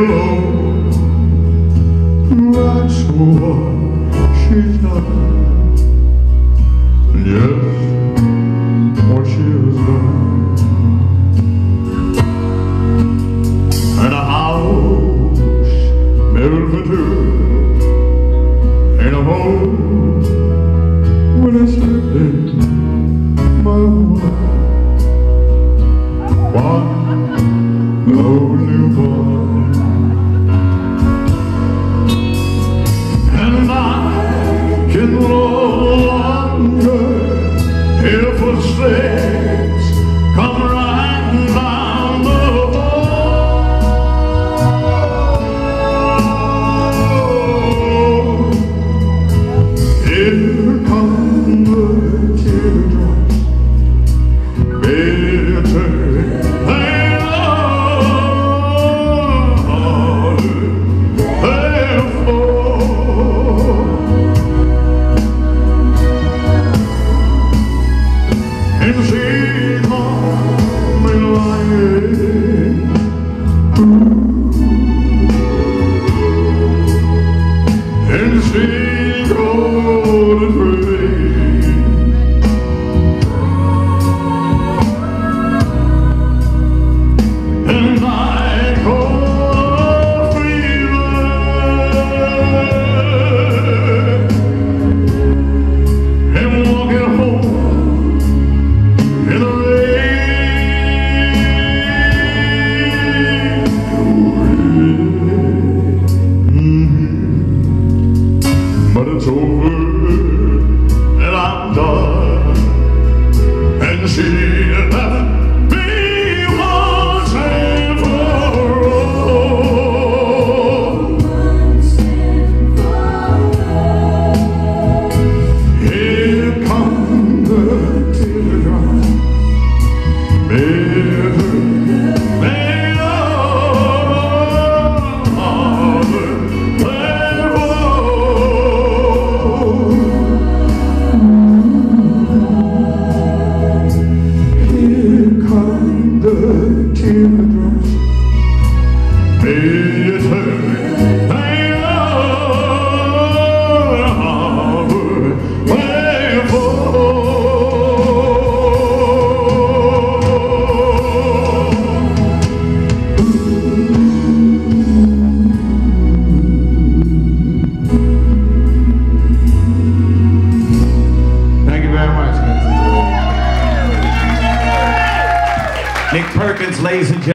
That's what she's done. Yes, what she has done. And a house built for two, and a home when I slept in my home. One old newborn, and I can no longer hear footsteps come riding down the road. Here come the teardrops, bitter. And she called me lying, and she called it rain, and I called fever, and walking home in the rain. But it's over and I'm done, and she left me once and for all. Here come the teardrops, bitter, made of here come the teardrops, bitter, made Nick Perkins, ladies and gentlemen.